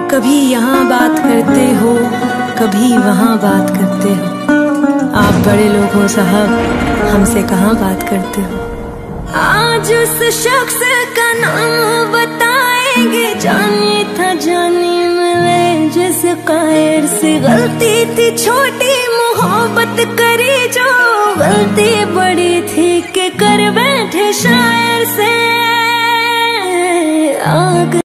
कभी यहाँ बात करते हो, कभी वहाँ बात करते हो। आप बड़े लोग हो साहब, हमसे कहाँ बात करते हो। आज उस शख्स का नाम बताएंगे, जाने था जाने मिले जिस कायर से गलती थी छोटी मोहब्बत करी जो, गलती बड़ी थी कि कर बैठे शायर से आग।